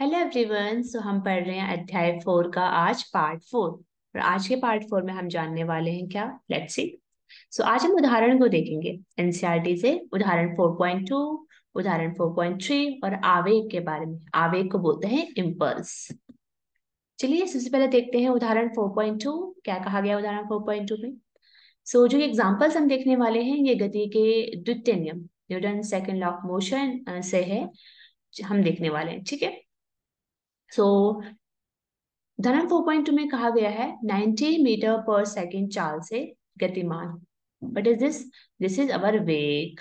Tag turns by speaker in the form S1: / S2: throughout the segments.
S1: Hello everyone. सो हम पढ़ रहे हैं अध्याय 4 का आज पार्ट 4। और आज के पार्ट 4 में हम जानने वाले हैं क्या, लेट्स सी। सो आज हम उदाहरण को देखेंगे एनसीईआरटी से, उदाहरण 4.2, उदाहरण 4.3 और आवेग के बारे में। आवेग को बोलते हैं इम्पल्स। चलिए सबसे पहले देखते हैं उदाहरण 4.2 क्या कहा गया उदाहरण 4.2 में। सो जो एग्जांपल्स हम देखने वाले हैं ये गति के द्वितीय नियम, Newton second law of motion से है, हम देखने वाले हैं। ठीक है। सो धनन 4.2 में कहा गया है 90 मीटर पर सेकंड चाल से गतिमान। What is this? This is our वेग।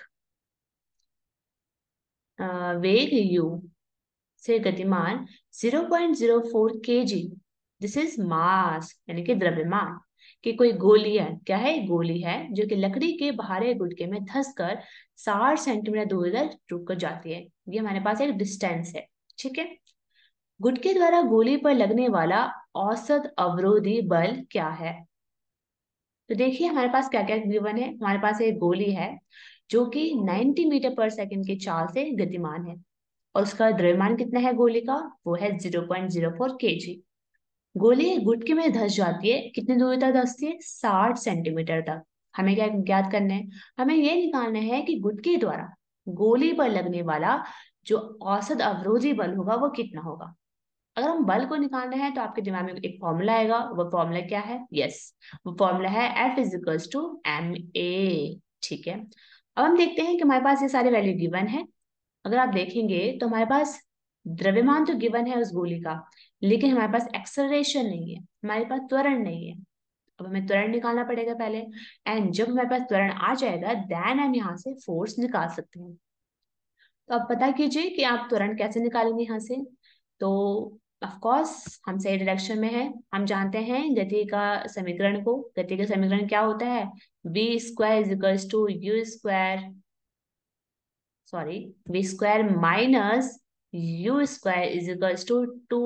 S1: वेग u से गतिमान 0.04 kg। दिस इज मास यानी कि द्रव्यमान कि कोई गोली है। क्या है? गोली है जो कि लकड़ी के बाहरी गुटके में धंस कर 60 सेंटीमीटर दूर तक रुक कर जाती है। ये हमारे पास एक डिस्टेंस है। ठीक है। गुटके द्वारा गोली पर लगने वाला औसत अवरोधी बल क्या है? तो देखिए हमारे पास क्या क्या गिवन है। हमारे पास एक गोली है जो कि 90 मीटर पर सेकंड की चाल से गतिमान है और उसका द्रव्यमान कितना है गोली का? वो है 0.04 kg। गोली गुटके में धंस जाती है, कितनी दूरी तक धंसती है? 60 सेंटीमीटर तक। हमें क्या ज्ञात करना है? हमें ये निकालना है कि गुटके द्वारा गोली पर लगने वाला जो औसत अवरोधी बल होगा वो कितना होगा। अगर हम बल को निकालना है तो आपके दिमाग में एक फॉर्मूला आएगा। वो फॉर्मूला क्या है? यस, वो फॉर्मूला है F इजिकल्स टू ma। ठीक है। अब हम देखते हैं कि हमारे पास ये सारे वैल्यू गिवन है। अगर आप देखेंगे तो हमारे पास द्रव्यमान तो गिवन है उस गोली का, लेकिन हमारे पास एक्सेलरेशन नहीं है, हमारे पास त्वरण नहीं है। अब हमें त्वरण निकालना पड़ेगा पहले। एंड जब हमारे पास त्वरण आ जाएगा देन हम यहाँ से फोर्स निकाल सकते हैं। तो आप पता कीजिए कि आप त्वरण कैसे निकालेंगे यहाँ से। तो ऑफ कोर्स हम सही डायरेक्शन में है। हम जानते हैं गति का समीकरण को। गति का समीकरण क्या होता है? v square is equals to u square, sorry, v square minus u square is equals to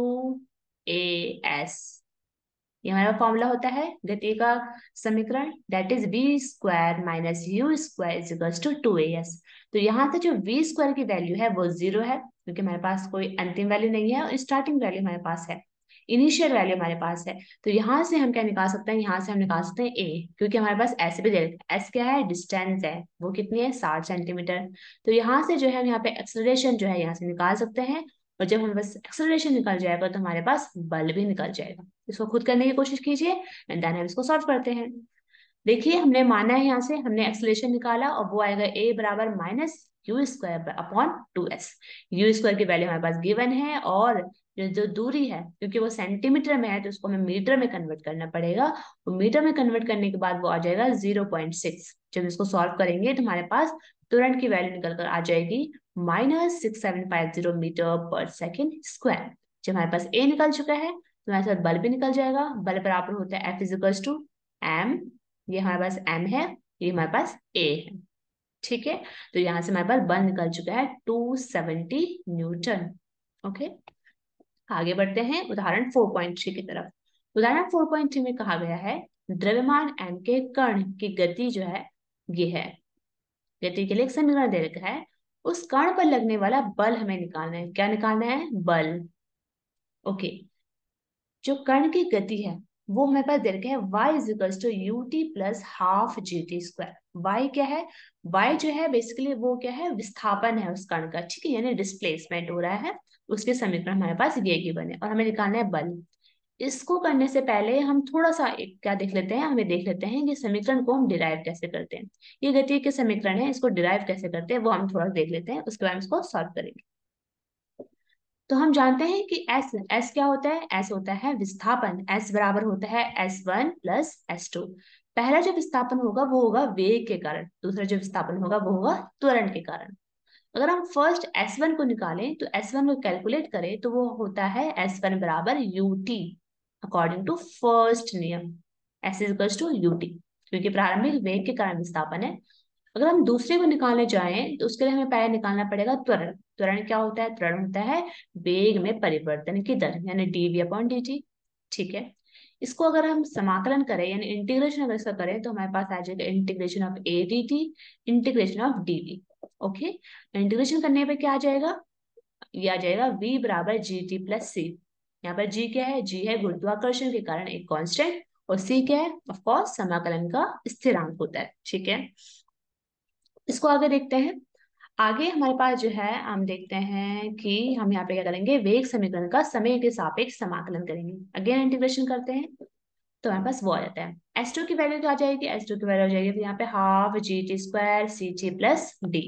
S1: 2as। ये हमारा फॉर्मूला होता है गति का समीकरण, that is v square minus u square is equals to 2as। तो यहाँ से जो v स्क्वायर की वैल्यू है वो 0 है, क्योंकि हमारे पास कोई अंतिम वैल्यू नहीं है और स्टार्टिंग वैल्यू हमारे पास है, इनिशियल वैल्यू हमारे पास है। तो यहाँ से हम क्या निकाल सकते हैं? यहाँ से हम निकाल सकते हैं a, क्योंकि हमारे पास ऐसे भी दे रखा है। s क्या है? डिस्टेंस है, वो कितनी है? 60 सेंटीमीटर। तो यहाँ से जो है हम यहाँ पे एक्सेलरेशन जो है यहाँ से निकाल सकते हैं। और जब हमारे पास एक्सेलरेशन निकल जाएगा तो हमारे पास बल भी निकल जाएगा। इसको खुद करने की कोशिश कीजिए एंड देन हम इसको सॉल्व करते हैं। देखिए हमने माना है, यहाँ से हमने एक्सेलरेशन निकाला और वो आएगा a बराबर minus u square upon 2s। U square की वैल्यू हमारे पास गिवन है और जो दूरी है, क्योंकि वो सेंटीमीटर में है तो उसको हमें मीटर में कन्वर्ट करना पड़ेगा। और मीटर में कन्वर्ट करने के बाद वो आ जाएगा 0.6। जब इसको सॉल्व करेंगे तो हमारे पास तुरंत की वैल्यू निकल कर आ जाएगी -6750 मीटर पर सेकेंड स्क्वायर। जब हमारे पास a निकल चुका है तो हमारे साथ बल भी निकल जाएगा। बल बराबर होता है F इजिकल्स टू m, ये हमारे पास m है, ये हमारे पास a है। ठीक है। तो यहां से हमारे पास बल निकल चुका है 270 न्यूटन। ओके, आगे बढ़ते हैं उदाहरण 4.3 की तरफ। उदाहरण 4.3 में कहा गया है द्रव्यमान m के कण की गति जो है ये है। गति के लिए एक समीकरण दे रखा है, उस कण पर लगने वाला बल हमें निकालना है। क्या निकालना है? बल। ओके, जो कण की गति है वो हमारे पास दे रखा है y is equals to u t plus half g t square. y क्या है? y जो है बेसिकली वो क्या है? विस्थापन है उस कण का। ठीक है, यानी डिस्प्लेसमेंट हो रहा है। उसके समीकरण हमारे पास ये गिवन है और हमें निकालना है बल। इसको करने से पहले हम थोड़ा सा एक क्या देख लेते हैं, हमें देख लेते हैं कि समीकरण को हम डिराइव कैसे करते हैं। ये गति के समीकरण है, इसको डिराइव कैसे करते हैं वो हम थोड़ा देख लेते हैं, उसके बाद हम इसको सॉल्व करेंगे। तो हम जानते हैं कि S क्या होता है? S होता है विस्थापन। S बराबर होता है S1 प्लस S2। पहला जो विस्थापन होगा वो होगा वेग के कारण, दूसरा जो विस्थापन होगा वो होगा त्वरण के कारण। अगर हम फर्स्ट S1 को निकालें तो S1 को कैलकुलेट करें तो वो होता है S1 बराबर UT अकॉर्डिंग टू फर्स्ट नियम। S इज टू UT, क्योंकि प्रारंभिक वेग के कारण विस्थापन है। अगर हम दूसरे को निकालने जाएं तो उसके लिए हमें पहले निकालना पड़ेगा त्वरण। त्वरण क्या होता है? त्वरण होता है वेग में परिवर्तन की दर, यानी dv अपॉन dt। ठीक है। इसको अगर हम समाकलन करें यानी इंटीग्रेशन अगर इसका करें तो हमारे पास आ जाएगा integration of a dt integration of dv। Okay, integration करने पे क्या आ जाएगा? ये आ जाएगा v बराबर जी टी प्लस सी। यहाँ पर g क्या है? g है गुरुत्वाकर्षण के कारण एक कांस्टेंट, और c क्या है? ऑफ कोर्स समाकलन का स्थिरांक होता है। ठीक है, इसको आगे देखते हैं। आगे हमारे पास जो है, हम देखते हैं कि हम यहाँ पे क्या करेंगे, वेग समीकरण का समय के सापेक्ष समाकलन करेंगे। अगेन इंटीग्रेशन करते हैं, तो हमारे पास वो आ जाता है। S2 की वैल्यू क्या आ जाएगी? S2 की वैल्यू आ जाएगी, तो यहाँ पे half g t square c t plus d.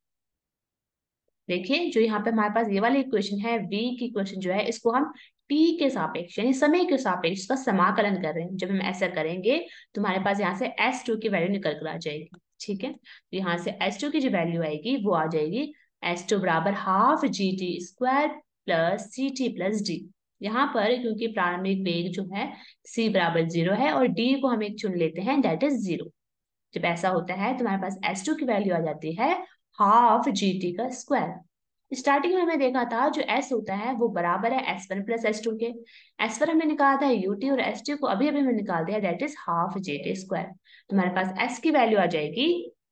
S1: देखिए, जो यहाँ पे हमारे पास ये वाली इक्वेशन है, v की इक्वेशन जो है, इसको हम t के सापेक्ष यानी समय के सापेक्ष इसका समाकलन कर रहे हैं। जब हम ऐसा करेंगे तो हमारे पास यहाँ से S2 की वैल्यू निकल कर आ जाएगी। ठीक है, तो यहाँ से S2 की जो वैल्यू आएगी वो आ जाएगी S2 बराबर half g t square plus c t plus d. यहाँ पर क्योंकि प्रारंभिक वेग जो है c बराबर 0 है और d को हम एक चुन लेते हैं, दैट इज 0। जब ऐसा होता है तो हमारे पास S2 की वैल्यू आ जाती है हाफ जी टी का स्क्वायर। स्टार्टिंग में हमने देखा था जो S होता है वो बराबर है S1 प्लस S2 के। S1 हमने निकाला था UT, और S2 को अभी अभी हमने निकाल दिया, that is half g t square. तो हमारे पास S की वैल्यू आ जाएगी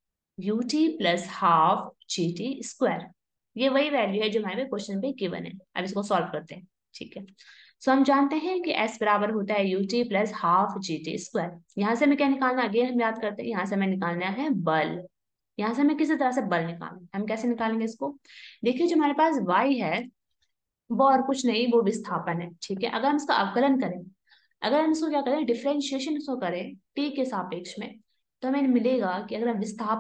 S1: UT plus half g t square. ये वही वैल्यू है जो हमारे क्वेश्चन पे गिवन है। अब इसको सॉल्व करते हैं। ठीक है, सो हम जानते हैं कि S बराबर होता है UT plus half g t square. यहाँ से हमें क्या निकालना है? अगेन हम याद करते हैं, यहाँ से हमें निकालना है बल। यहाँ से हमें किसी तरह से बल निकालना है। हम कैसे निकालेंगे इसको? देखिए, जो हमारे पास y है वो और कुछ नहीं, वो विस्थापन है। ठीक है, अगर हम इसका अवकलन करें, अगर हम इसको क्या करें, डिफरेंशिएशन इसको करें t के सापेक्ष में, तो हमें मिलेगा कि अगर हम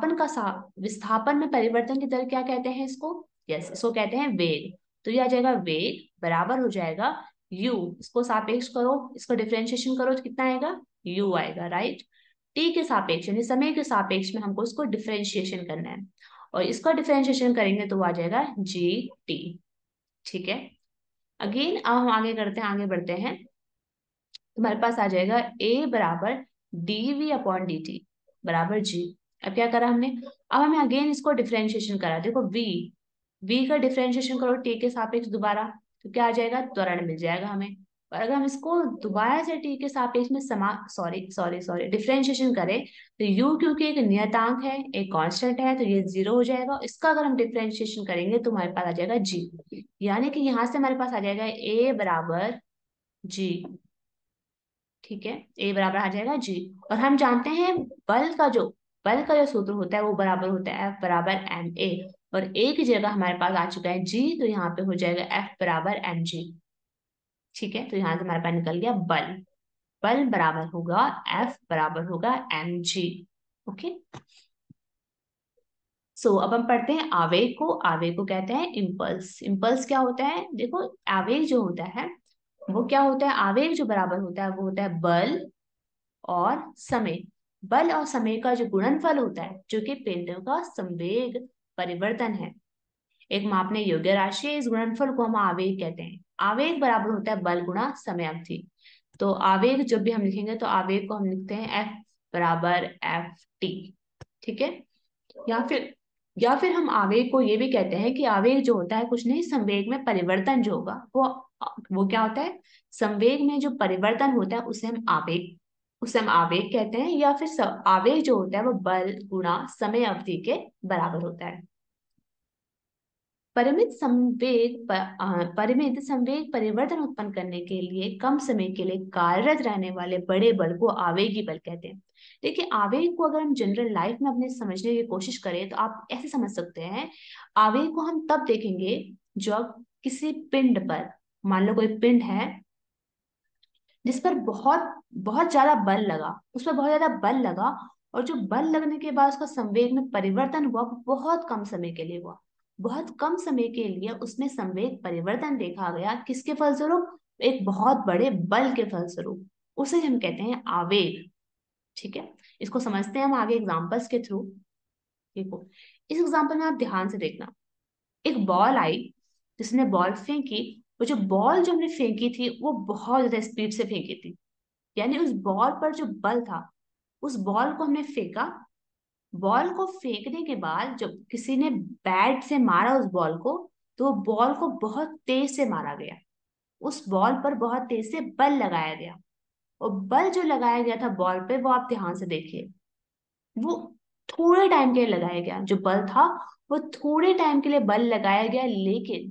S1: विस्थापन में परिवर्तन की दर क्या कहते हैं इसको? यस, इसको कहते हैं वेग। तो ये आ जाएगा वेग बराबर हो जाएगा u, इसको सापेक्ष करो, इसको डिफरेंशिएशन करो, तो कितना आएगा? u आएगा, राइट। टी के सापेक्ष यानी समय के सापेक्ष में हमको इसको डिफरेंशिएशन करना है, और इसका डिफरेंशिएशन करेंगे तो वो आ जाएगा जी टी। ठीक है, अगेन अब हम आगे करते हैं, आगे बढ़ते हैं। तुम्हारे पास आ जाएगा a बराबर d v upon d t बराबर जी। अब क्या करा हमने? अब हमें अगेन इसको डिफरेंशिएशन करा। देखो v का डिफरेंशिएशन करो t के सापेक्ष दोबारा, तो क्या आ जाएगा? त्वरण मिल जाएगा हमें। और अगर हम इसको दोबारा से t के सापेक्ष में सॉरी सॉरी सॉरी डिफरेंशिएशन करें, तो u क्योंकि एक नियतांक है, एक कांस्टेंट है, तो ये 0 हो जाएगा। इसका अगर हम डिफरेंशिएशन करेंगे तो हमारे पास आ जाएगा g, यानी कि यहाँ से हमारे पास आ जाएगा a बराबर g। ठीक है, ए बराबर आ जाएगा जी। और हम जानते हैं बल का जो सूत्र होता है वो बराबर होता है F बराबर एम ए, और ए की जगह हमारे पास आ चुका है जी, तो यहाँ पे हो जाएगा F बराबर एम जी। ठीक है, तो यहाँ से हमारे पास निकल गया बल। बल बराबर होगा F बराबर होगा एम जी। ओके, सो अब हम पढ़ते हैं आवेग को। आवेग को कहते हैं इम्पल्स। इम्पल्स क्या होता है? देखो, आवेग जो होता है वो क्या होता है, आवेग जो बराबर होता है वो होता है बल और समय। बल और समय का जो गुणनफल होता है, जो कि पिंड का संवेग परिवर्तन है, एक मापने योग्य राशि है, इस गुणनफल को हम आवेग कहते हैं। आवेग बराबर होता है बल गुणा समय अवधि। तो आवेग जब भी हम लिखेंगे तो आवेग को हम लिखते हैं F बराबर एफ टी। ठीक है, या फिर हम आवेग को ये भी कहते हैं कि आवेग जो होता है कुछ नहीं, संवेग में परिवर्तन जो होगा वो क्या होता है? संवेग में जो परिवर्तन होता है उसे हम आवेग कहते हैं, या फिर आवेग जो होता है वो बल गुणा समय अवधि के बराबर होता है। परिमित संवेग परिवर्तन उत्पन्न करने के लिए कम समय के लिए कार्यरत रहने वाले बड़े बल को आवेगी बल कहते हैं। देखिए, आवेग को अगर हम जनरल लाइफ में अपने समझने की कोशिश करें तो आप ऐसे समझ सकते हैं, आवेग को हम तब देखेंगे जब किसी पिंड पर, मान लो कोई पिंड है जिस पर बहुत बहुत ज्यादा बल लगा, उस पर बहुत ज्यादा बल लगा, और जो बल लगने के बाद उसका संवेग में परिवर्तन हुआ वो बहुत कम समय के लिए हुआ। बहुत कम समय के लिए उसमें संवेग परिवर्तन देखा गया, किसके फलस्वरूप? एक बहुत बड़े बल के फलस्वरूप। उसे हम कहते हैं आवेग। ठीक है, इसको समझते हैं हम आगे एग्जांपल्स के थ्रू। देखो, इस एग्जांपल में आप ध्यान से देखना। एक बॉल आई, जिसने बॉल फेंकी, वो जो बॉल जो हमने फेंकी थी वो बहुत ज्यादा स्पीड से फेंकी थी, यानी उस बॉल पर जो बल था, उस बॉल को हमने फेंका। बॉल को फेंकने के बाद जब किसी ने बैट से मारा उस बॉल को, तो बॉल को बहुत तेज से मारा गया, उस बॉल पर बहुत तेज से बल लगाया गया। और बल जो लगाया गया था बॉल पे, वो आप ध्यान से देखिए, वो थोड़े टाइम के लिए लगाया गया। जो बल था वो थोड़े टाइम के लिए बल लगाया गया, लेकिन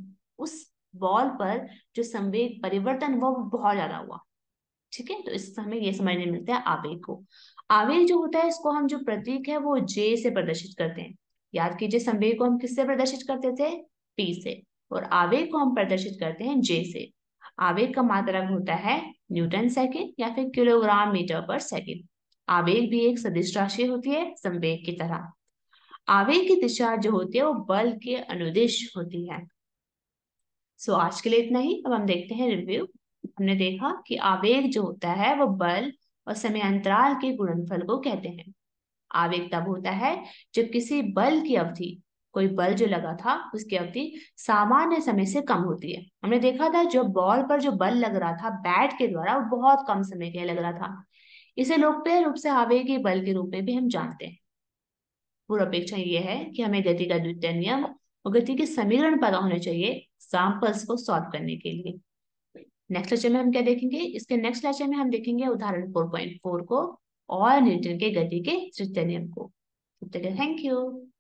S1: उस बॉल पर जो संवेग परिवर्तन हुआ वो बहुत ज्यादा हुआ। ठीक है, तो इससे हमें ये समझने मिलता है आवेग को। आवेग जो होता है इसको हम जो प्रतीक है वो जे से प्रदर्शित करते हैं। याद कीजिए, संवेग को हम किससे प्रदर्शित करते थे? पी से। और आवेग को हम प्रदर्शित करते हैं जे से। आवेग का मात्रक होता है न्यूटन सेकेंड या फिर किलोग्राम मीटर पर सेकेंड। आवेग भी एक सदिश राशि होती है संवेग की तरह। आवेग की दिशा जो होती है वो बल के अनुदिश होती है। सो आज के लिए इतना ही। अब हम देखते हैं रिव्यू। हमने देखा कि आवेग जो होता है वो बल और समय अंतराल के गुणनफल को कहते हैं। आवेग तब होता है जब किसी बल की अवधि, कोई बल जो लगा था उसकी अवधि सामान्य समय से कम होती है। हमने देखा था जो बॉल पर जो बल लग रहा था बैट के द्वारा वो बहुत कम समय के लिए लग रहा था। इसे लोकप्रिय रूप से आवेगी बल के रूप में भी हम जानते हैं। पूर्वापेक्षा ये है कि हमें गति का द्वितीय नियम और गति के समीकरण पता होने चाहिए एग्जाम्पल्स को सॉल्व करने के लिए। नेक्स्ट लेक्चर में हम क्या देखेंगे? इसके नेक्स्ट लेक्चर में हम देखेंगे उदाहरण 4.4 को और न्यूटन के गति के तृतीय नियम को। तब तक थैंक यू।